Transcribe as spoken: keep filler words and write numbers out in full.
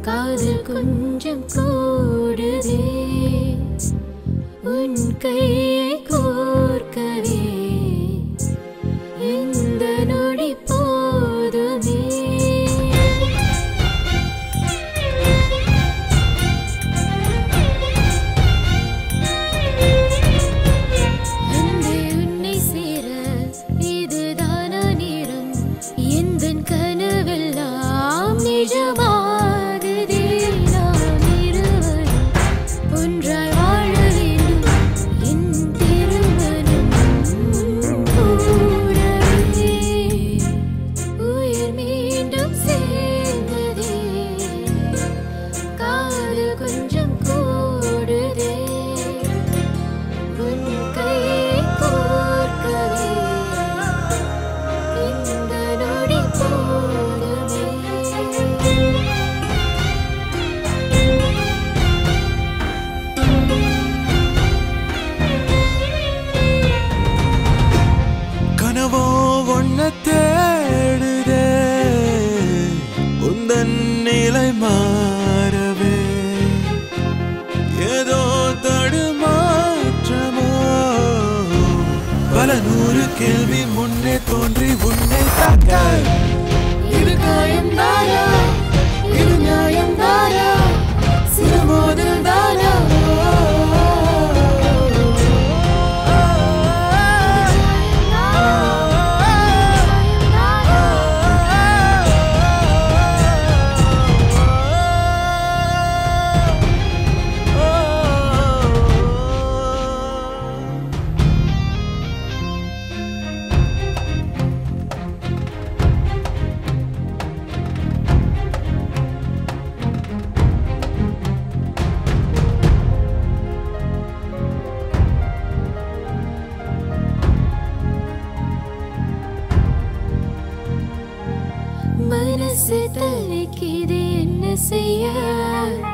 காதல் கொஞ்சம் கூடுதே உன் கையை கோர்க்கவே இந்த நொடி போதுமே அன்பே உன்னை சேர இதுதானா நேரம் எந்தன் கனவெல்லாம் நிஜமாகுதே நாம் இருவரும் ஒன்றாய் வாழ வேண்டும் என் திருமணம் கூடவே உயிர் மீண்டும் சேர்ந்ததே காதல் கொஞ்சம் கூடுதே உன் கையை கோர்க்கவே இந்த நொடி போதுமே கனவோ ஒன்ன தேடுதே உந்தன் நிலை மாறவே ஏதோ தடுமாற்றமோ பல நூறு கேள்வி முன்னே தோன்றி உன்னை தாக்க இது காயம் தானா இது நியாயம் தானா சிறு மோதல் தானா மனசு தலைக்குது என்ன செய்ய